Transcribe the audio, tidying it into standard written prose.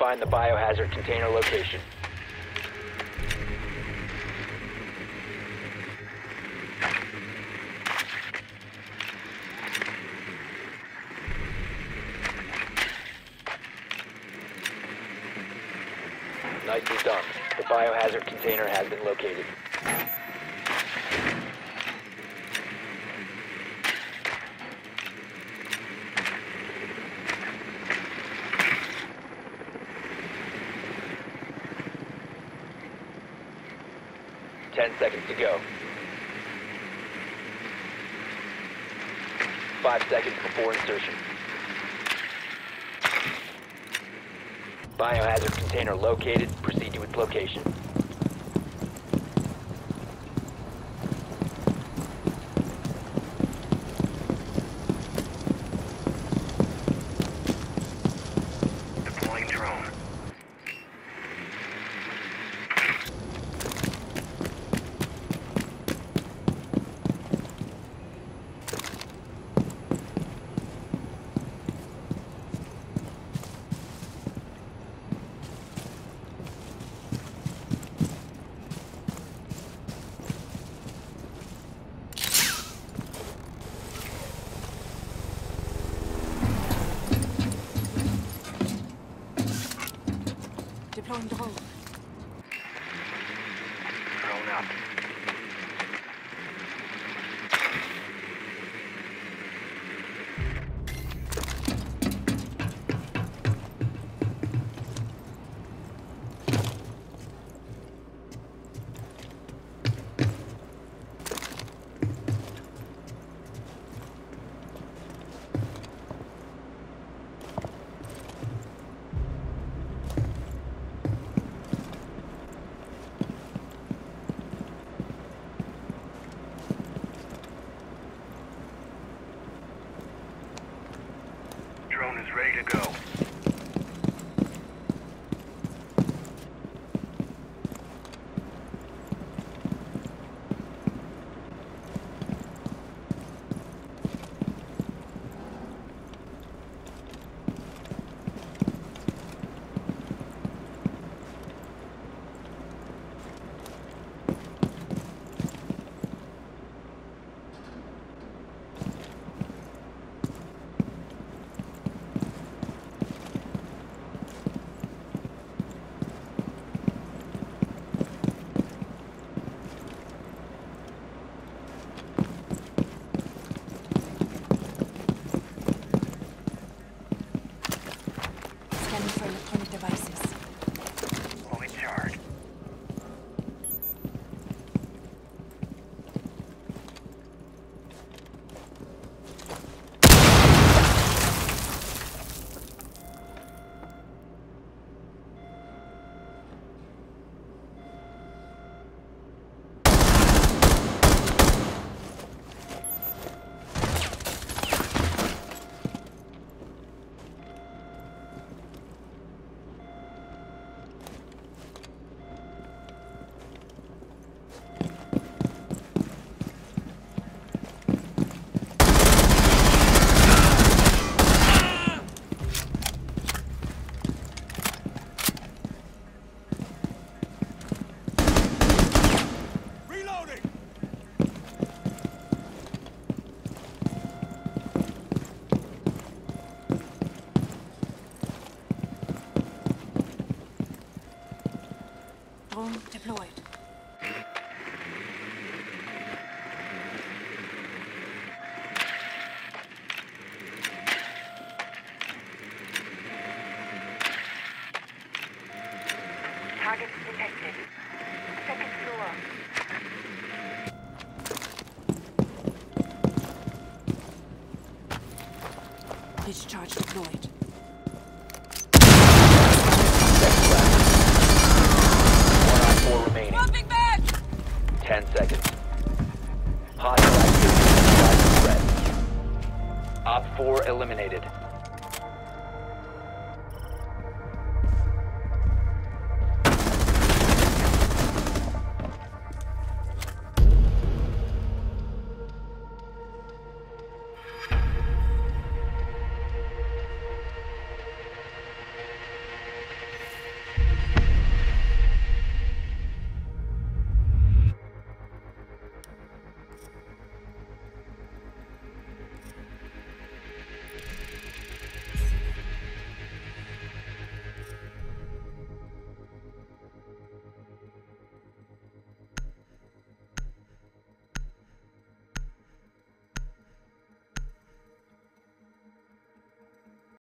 find the biohazard container location. Nicely done. The biohazard container has been located. Ten seconds to go. 5 seconds before insertion. Biohazard container located. Proceed to its location. Deploying drone. Deploying drone. Drone up. Drone is ready to go. Scanning for electronic devices. Fully charged. Drone deployed. Target detected. Second floor. Discharge deployed. Seconds left. 1 on 4 remaining. Dropping back! 10 seconds. Hostile activity. Threat. Op 4 eliminated.